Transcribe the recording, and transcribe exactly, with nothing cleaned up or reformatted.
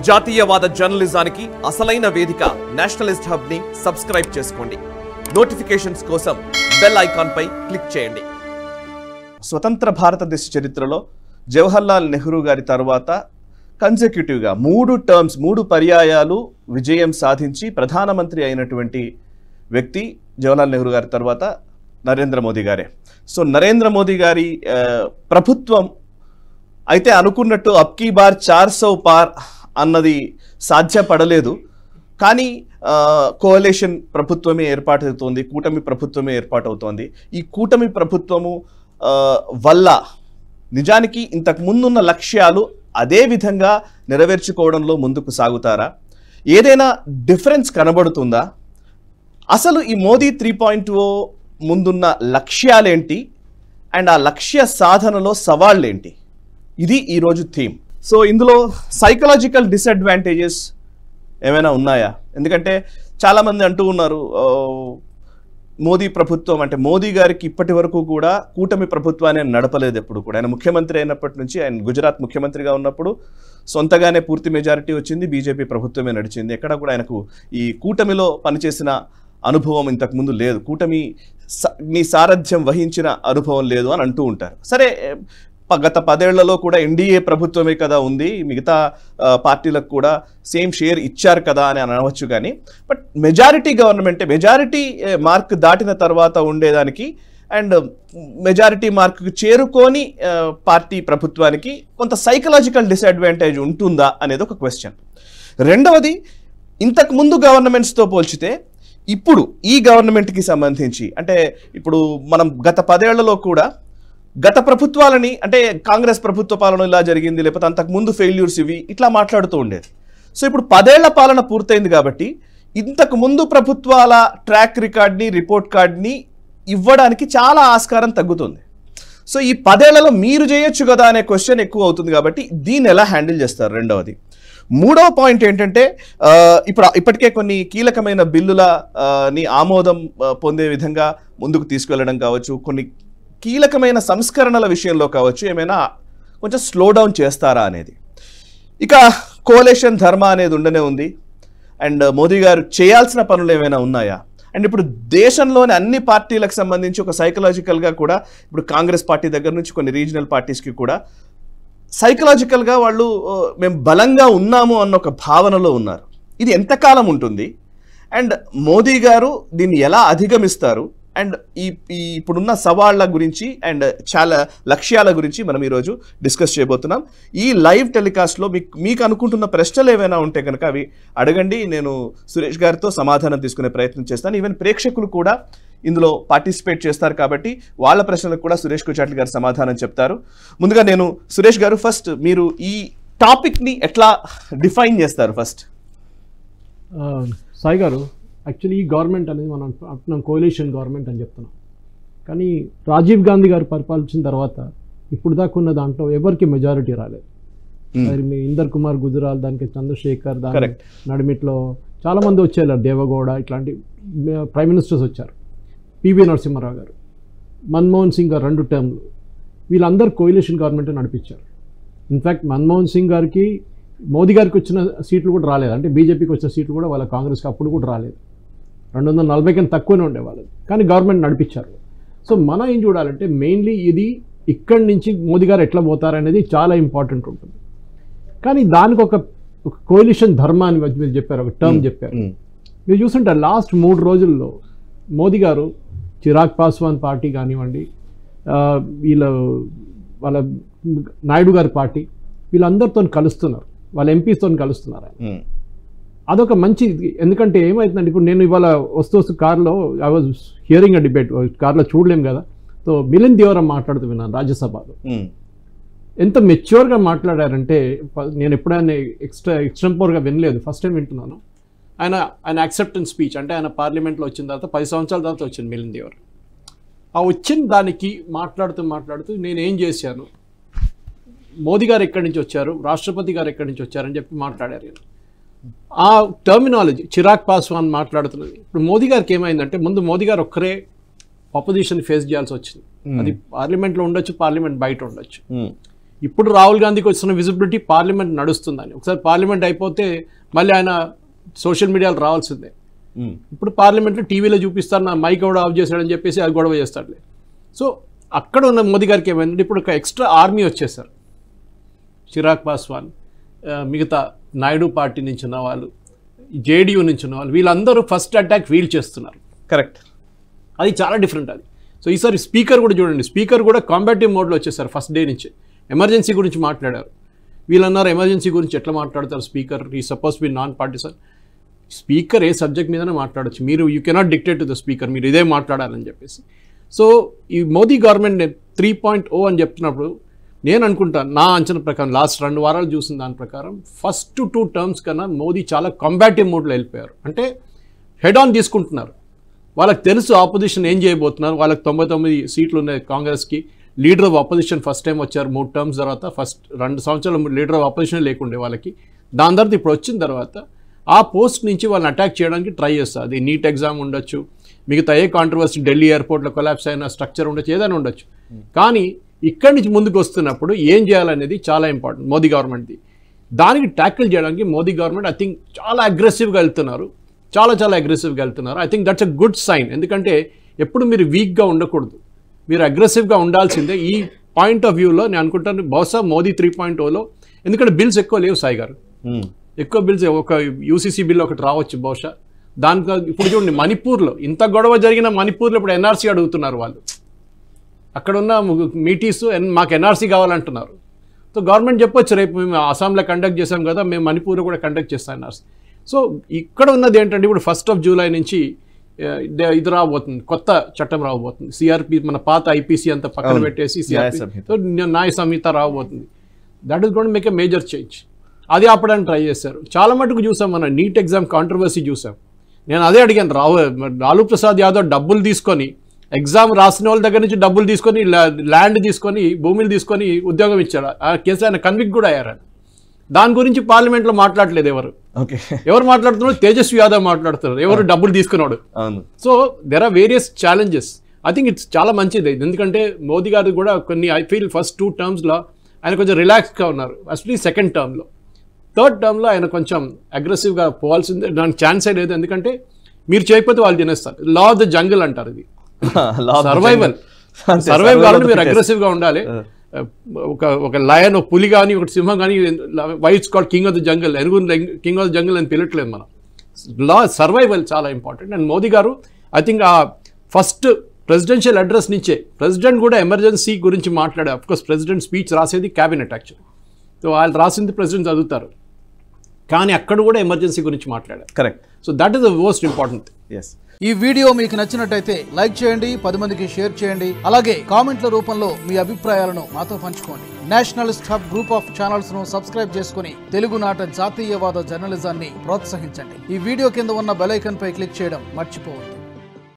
జాతీయవాద జర్నలిజానికి అసలైన వేదిక నేషనలిస్ట్ హబ్ ని సబ్స్క్రైబ్ చేసుకోండి. నోటిఫికేషన్స్ కోసం బెల్ ఐకాన్ పై క్లిక్ చేయండి. స్వతంత్ర భారతదేశ చరిత్రలో జవహర్లాల్ నెహ్రూ గారి తర్వాత కన్సెక్యూటివ్గా మూడు టర్మ్స్ మూడు పర్యాయాలు విజయం సాధించి ప్రధానమంత్రి అయినటువంటి వ్యక్తి జవహర్లాల్ నెహ్రూ గారి తర్వాత నరేంద్ర మోదీ గారే. సో నరేంద్ర మోదీ గారి ప్రభుత్వం అయితే అనుకున్నట్టు అబ్కీ బార్ చార్ సౌ పార్ అన్నది సాధ్యపడలేదు. కానీ కోalition ప్రభుత్వమే ఏర్పాటవుతోంది, కూటమి ప్రభుత్వమే ఏర్పాటవుతోంది. ఈ కూటమి ప్రభుత్వము వల్ల నిజానికి ఇంతకు ముందున్న లక్ష్యాలు అదే విధంగా నెరవేర్చుకోవడంలో ముందుకు సాగుతారా? ఏదైనా డిఫరెన్స్ కనబడుతుందా? అసలు ఈ మోదీ త్రీ పాయింట్ ఓ ముందున్న లక్ష్యాలేంటి అండ్ ఆ లక్ష్య సాధనలో సవాళ్ళేంటి? ఇది ఈరోజు థీమ్. సో ఇందులో సైకలాజికల్ డిసడ్వాంటేజెస్ ఏమైనా ఉన్నాయా? ఎందుకంటే చాలామంది అంటూ ఉన్నారు మోదీ ప్రభుత్వం అంటే మోదీ గారికి ఇప్పటి వరకు కూడా కూటమి ప్రభుత్వాన్ని నడపలేదు. ఎప్పుడు కూడా ఆయన ముఖ్యమంత్రి అయినప్పటి నుంచి, ఆయన గుజరాత్ ముఖ్యమంత్రిగా ఉన్నప్పుడు సొంతగానే పూర్తి మెజారిటీ వచ్చింది, బీజేపీ ప్రభుత్వమే నడిచింది. ఎక్కడ కూడా ఆయనకు ఈ కూటమిలో పనిచేసిన అనుభవం ఇంతకుముందు లేదు, కూటమి నీ సారథ్యం వహించిన అనుభవం లేదు అని అంటూ ఉంటారు. సరే, గత పదేళ్లలో కూడా ఎన్డీఏ ప్రభుత్వమే కదా ఉంది, మిగతా పార్టీలకు కూడా సేమ్ షేర్ ఇచ్చారు కదా అని అనవచ్చు. కానీ బట్ మెజారిటీ గవర్నమెంటే, మెజారిటీ మార్క్ దాటిన తర్వాత ఉండేదానికి అండ్ మెజారిటీ మార్క్కి చేరుకొని పార్టీ ప్రభుత్వానికి కొంత సైకలాజికల్ డిసడ్వాంటేజ్ ఉంటుందా అనేది ఒక క్వశ్చన్. రెండవది, ఇంతకు ముందు గవర్నమెంట్స్తో పోల్చితే ఇప్పుడు ఈ గవర్నమెంట్కి సంబంధించి అంటే ఇప్పుడు మనం గత పదేళ్లలో కూడా గత ప్రభుత్వాలని అంటే కాంగ్రెస్ ప్రభుత్వ పాలన ఇలా జరిగింది, లేకపోతే అంతకు ముందు ఫెయిల్యూర్స్ ఇవి ఇట్లా మాట్లాడుతూ ఉండేది. సో ఇప్పుడు పదేళ్ల పాలన పూర్తయింది కాబట్టి ఇంతకు ముందు ప్రభుత్వాల ట్రాక్ రికార్డ్ని రిపోర్ట్ కార్డ్ని ఇవ్వడానికి చాలా ఆస్కారం తగ్గుతుంది. సో ఈ పదేళ్లలో మీరు చేయొచ్చు కదా అనే క్వశ్చన్ ఎక్కువ అవుతుంది. కాబట్టి దీన్ని ఎలా హ్యాండిల్ చేస్తారు? రెండవది. మూడవ పాయింట్ ఏంటంటే ఇప్పుడు ఇప్పటికే కొన్ని కీలకమైన బిల్లులని ఆమోదం పొందే విధంగా ముందుకు తీసుకెళ్లడం కావచ్చు, కొన్ని కీలకమైన సంస్కరణల విషయంలో కావచ్చు, ఏమైనా కొంచెం స్లో డౌన్ చేస్తారా అనేది. ఇక కోalition ధర్మ అనేది ఉండనే ఉంది. అండ్ మోదీ గారు చేయాల్సిన పనులు ఏమైనా ఉన్నాయా? అండ్ ఇప్పుడు దేశంలోని అన్ని పార్టీలకు సంబంధించి ఒక సైకలాజికల్గా కూడా ఇప్పుడు కాంగ్రెస్ పార్టీ దగ్గర నుంచి కొన్ని రీజనల్ పార్టీస్కి కూడా సైకలాజికల్గా వాళ్ళు మేము బలంగా ఉన్నాము అన్న ఒక భావనలో ఉన్నారు. ఇది ఎంతకాలం ఉంటుంది అండ్ మోదీ గారు దీన్ని ఎలా అధిగమిస్తారు? అండ్ ఈ ఈ ఇప్పుడున్న సవాళ్ళ గురించి అండ్ చాలా లక్ష్యాల గురించి మనం ఈరోజు డిస్కస్ చేయబోతున్నాం. ఈ లైవ్ టెలికాస్ట్లో మీకు మీకు అనుకుంటున్న ప్రశ్నలు ఏవైనా ఉంటే కనుక అవి అడగండి. నేను సురేష్ గారితో సమాధానం తీసుకునే ప్రయత్నం చేస్తాను. ఈవెన్ ప్రేక్షకులు కూడా ఇందులో పార్టిసిపేట్ చేస్తారు కాబట్టి వాళ్ళ ప్రశ్నలకు కూడా సురేష్ కుచాట్ల గారు సమాధానం చెప్తారు. ముందుగా నేను సురేష్ గారు, ఫస్ట్ మీరు ఈ టాపిక్ని ఎట్లా డిఫైన్ చేస్తారు? ఫస్ట్ సాయి గారు, యాక్చువల్లీ ఈ గవర్నమెంట్ అనేది మనం అంటున్నాం కోalition గవర్నమెంట్ అని చెప్తున్నాం. కానీ రాజీవ్ గాంధీ గారు పరిపాలించిన తర్వాత ఇప్పుడు దాకా ఉన్న దాంట్లో ఎవరికి మెజారిటీ రాలేదు. మీ ఇందర్ కుమార్ గుజరాల్, దానికి చంద్రశేఖర్, దాని నడిమిట్లో చాలామంది వచ్చారు, దేవగౌడ ఇట్లాంటి ప్రైమ్ మినిస్టర్స్ వచ్చారు, పివి నరసింహారావు గారు, మన్మోహన్ సింగ్ గారు రెండు టర్మ్లు, వీళ్ళందరూ కోalition గవర్నమెంట్ నడిపించారు. ఇన్ఫ్యాక్ట్ మన్మోహన్ సింగ్ గారికి మోదీ గారికి వచ్చిన సీట్లు కూడా రాలేదు, అంటే బీజేపీకి వచ్చిన సీట్లు కూడా వాళ్ళ కాంగ్రెస్కి అప్పుడు కూడా రాలేదు, రెండు వందల నలభై కన్నా తక్కువనే ఉండేవాళ్ళు, కానీ గవర్నమెంట్ నడిపించారు. సో మనం ఏం చూడాలంటే మెయిన్లీ ఇది ఇక్కడి నుంచి మోదీ గారు ఎట్లా పోతారనేది చాలా ఇంపార్టెంట్ ఉంటుంది. కానీ దానికి ఒక కోalition ధర్మ అని మీరు చెప్పారు, ఒక టర్మ్ చెప్పారు. మీరు చూస్తుంటారు లాస్ట్ మూడు రోజుల్లో మోదీ గారు చిరాగ్ పాస్వాన్ పార్టీ కానివ్వండి, వీళ్ళ వాళ్ళ నాయుడు గారి పార్టీ, వీళ్ళందరితో కలుస్తున్నారు, వాళ్ళ ఎంపీస్తో కలుస్తున్నారు. అదొక మంచి, ఎందుకంటే ఏమవుతుందంటే ఇప్పుడు నేను ఇవాళ వస్తూ వస్తూ కార్లో I was hearing a debate, కార్లో చూడలేం కదా, సో మిలింద్ దేవరా మాట్లాడుతూ విన్నాను రాజ్యసభలో. ఎంత మెచ్యూర్గా మాట్లాడారంటే నేను ఎప్పుడైనా ఎక్స్ట్రా ఎక్స్ట్రంపోర్గా వినలేదు, ఫస్ట్ టైం వింటున్నాను. ఆయన ఆయన యాక్సెప్టెన్స్ స్పీచ్ అంటే ఆయన పార్లమెంట్లో వచ్చిన తర్వాత పది సంవత్సరాల తర్వాత వచ్చింది మిలింద్ దేవరా. ఆ వచ్చిన దానికి మాట్లాడుతూ మాట్లాడుతూ నేను ఏం చేశాను, మోదీ గారు ఎక్కడి నుంచి వచ్చారు, రాష్ట్రపతి గారు ఎక్కడి నుంచి వచ్చారని చెప్పి మాట్లాడారు. ఆ టర్మినాలజీ చిరాగ్ పాస్వాన్ మాట్లాడుతున్నది. ఇప్పుడు మోదీ గారికి ఏమైందంటే ముందు మోదీ గారు ఒక్కరే ఆపోజిషన్ ఫేస్ చేయాల్సి వచ్చింది. అది పార్లమెంట్లో ఉండొచ్చు, పార్లమెంట్ బయట ఉండొచ్చు. ఇప్పుడు రాహుల్ గాంధీకి వచ్చిన విజిబిలిటీ పార్లమెంట్ నడుస్తుందని. ఒకసారి పార్లమెంట్ అయిపోతే మళ్ళీ ఆయన సోషల్ మీడియాలో రావాల్సిందే. ఇప్పుడు పార్లమెంట్లో టీవీలో చూపిస్తారు, నా మైక్ కూడా ఆఫ్ చేశాడని చెప్పేసి అది గొడవ చేస్తాడులే. సో అక్కడ ఉన్న మోదీ గారికి ఏమైందంటే ఇప్పుడు ఒక ఎక్స్ట్రా ఆర్మీ వచ్చేసారు. చిరాగ్ పాస్వాన్, మిగతా నాయుడు పార్టీ నుంచి ఉన్న వాళ్ళు, జేడీయూ నుంచి ఉన్న వాళ్ళు, వీళ్ళందరూ ఫస్ట్ అటాక్ వీల్ చేస్తున్నారు. కరెక్ట్, అది చాలా డిఫరెంట్ అది. సో ఈసారి స్పీకర్ కూడా చూడండి, స్పీకర్ కూడా కాంబాటివ్ మోడ్లో వచ్చేసారు. ఫస్ట్ డే నుంచి ఎమర్జెన్సీ గురించి మాట్లాడారు. వీళ్ళన్నారు ఎమర్జెన్సీ గురించి ఎట్లా మాట్లాడతారు స్పీకర్, ఈ suppose be non partisan. Speaker ఏ సబ్జెక్ట్ మీదనే మాట్లాడచ్చు, మీరు you cannot dictate to the speaker, మీరు ఇదే మాట్లాడాలని చెప్పేసి. సో ఈ Modi government three point O అని చెప్తున్నప్పుడు నేను అనుకుంటాను, నా అంచనా ప్రకారం లాస్ట్ రెండు వారాలు చూసిన దాని ప్రకారం ఫస్ట్ టూ టర్మ్స్ కన్నా మోదీ చాలా కాంబాటివ్ మోడ్లో వెళ్ళిపోయారు. అంటే హెడ్ ఆన్ తీసుకుంటున్నారు. వాళ్ళకి తెలుసు ఆపోజిషన్ ఏం చేయబోతున్నారు. వాళ్ళకి తొంభై తొమ్మిది సీట్లు ఉన్నాయి కాంగ్రెస్కి. Leader of opposition first time వచ్చారు మూడు టర్మ్స్ తర్వాత. ఫస్ట్ రెండు సంవత్సరాలు లీడర్ ఆఫ్ అపోజిషన్ లేకుండే వాళ్ళకి. దాని తర్వాత ఇప్పుడు వచ్చిన తర్వాత ఆ పోస్ట్ నుంచి వాళ్ళని అటాక్ చేయడానికి ట్రై చేస్తారు. అది నీట్ ఎగ్జామ్ ఉండొచ్చు, మిగతా ఏ కాంట్రవర్సీ, ఢిల్లీ ఎయిర్పోర్ట్లో కొలాప్స్ అయిన స్ట్రక్చర్ ఉండొచ్చు, ఏదైనా ఉండొచ్చు. కానీ ఇక్కడి నుంచి ముందుకు వస్తున్నప్పుడు ఏం చేయాలనేది చాలా ఇంపార్టెంట్ మోదీ గవర్నమెంట్ది. దానికి ట్యాకిల్ చేయడానికి మోదీ గవర్నమెంట్ ఐ థింక్ చాలా అగ్రెసివ్గా వెళ్తున్నారు, చాలా చాలా అగ్రెసివ్గా వెళ్తున్నారు. I think that's a good sign. ఎందుకంటే ఎప్పుడు మీరు వీక్గా ఉండకూడదు, మీరు అగ్రెసివ్గా ఉండాల్సిందే. ఈ పాయింట్ ఆఫ్ వ్యూలో నేను అనుకుంటాను బహుశా మోదీ త్రీ పాయింట్ ఓలో, ఎందుకంటే బిల్స్ ఎక్కువ లేవు సాయి గారు, ఎక్కువ బిల్స్, ఒక యూసీసీ బిల్ ఒకటి రావచ్చు బహుశా. దానికి ఇప్పుడు చూడండి మణిపూర్లో ఇంత గొడవ జరిగిన మణిపూర్లో ఇప్పుడు ఎన్ఆర్సీ అడుగుతున్నారు వాళ్ళు. అక్కడ ఉన్న మీటీస్ మాకు ఎన్ఆర్సీ కావాలంటున్నారు. సో గవర్నమెంట్ చెప్పొచ్చు రేపు మేము అస్సాంలో కండక్ట్ చేసాం కదా, మేము మణిపూర్లో కూడా కండక్ట్ చేస్తాం ఎన్ఆర్సీ. సో ఇక్కడ ఉన్నది ఏంటంటే ఇప్పుడు ఫస్ట్ ఆఫ్ జూలై నుంచి ఇది రాబోతుంది, కొత్త చట్టం రాబోతుంది. సిఆర్పి మన పాత ఐపీసీ అంతా పక్కన పెట్టేసి సిఆర్పి న్యాయ సంహిత రాబోతుంది. That is going to make a major change. అది ఆపడానికి ట్రై చేశారు. చాలా మటుకు చూసాం, మన నీట్ ఎగ్జామ్ కాంట్రవర్సీ చూసాం. నేను అదే అడిగాను, రావు లాలూ ప్రసాద్ యాదవ్ డబ్బులు తీసుకొని ఎగ్జామ్ రాసిన వాళ్ళ దగ్గర నుంచి డబ్బులు తీసుకొని ల్యాండ్ తీసుకొని భూములు తీసుకొని ఉద్యోగం ఇచ్చాడు. ఆ కేసు ఆయన కన్విక్ట్ కూడా అయ్యారు. దాని గురించి పార్లమెంట్లో మాట్లాడలేదు ఎవరు. ఎవరు మాట్లాడుతున్నారు? తేజస్వి యాదవ్ మాట్లాడుతున్నారు, ఎవరు డబ్బులు తీసుకున్నాడు. So there are various challenges. I think it's చాలా మంచిది, ఎందుకంటే మోదీ గారు కూడా కొన్ని ఐ ఫీల్ ఫస్ట్ టూ టర్మ్స్లో ఆయన కొంచెం రిలాక్స్గా ఉన్నారు. అసలు సెకండ్ టర్మ్లో, థర్డ్ టర్మ్లో ఆయన కొంచెం అగ్రెసివ్గా పోవాల్సిందే, దానికి ఛాన్సే లేదు. ఎందుకంటే మీరు చేయకపోతే వాళ్ళు తినేస్తారు. లా ఆఫ్ ద జంగిల్ అంటారు, ఇది సర్వైవల్. సర్వైవ్ కావాలంటే మీరు అగ్రెసివ్గా ఉండాలి. ఒక ఒక లయన్, ఒక పులి కానీ ఒక సింహం కానీ, why it's called king of the jungle, ఎరుగు కింగ్ ఆఫ్ ద జంగిల్ అని పిలట్లేదు మనం. లా సర్వైవల్ చాలా important. And Modi garu I think ఆ ఫస్ట్ ప్రెసిడెన్షియల్ అడ్రస్ నుంచే ప్రెసిడెంట్ కూడా ఎమర్జెన్సీ గురించి మాట్లాడారు. అఫ్కోర్స్ ప్రెసిడెంట్ స్పీచ్ రాసేది క్యాబినెట్ యాక్చువల్, సో వాళ్ళు రాసింది ప్రెసిడెంట్ చదువుతారు, కానీ అక్కడ కూడా ఎమర్జెన్సీ గురించి మాట్లాడారు. Correct. So that is the most important. Yes. ఈ వీడియో మీకు నచ్చినట్టయితే లైక్ చేయండి, పది మందికి షేర్ చేయండి, అలాగే కామెంట్ల రూపంలో మీ అభిప్రాయాలను మాతో పంచుకోండి. Nationalist Hub group of channels ను సబ్స్క్రైబ్ చేసుకుని తెలుగునాట జాతీయవాద జర్నలిజాన్ని ప్రోత్సహించండి. ఈ వీడియో కింద ఉన్న బెల్ ఐకాన్ పై క్లిక్ చేయడం మర్చిపోవద్దు.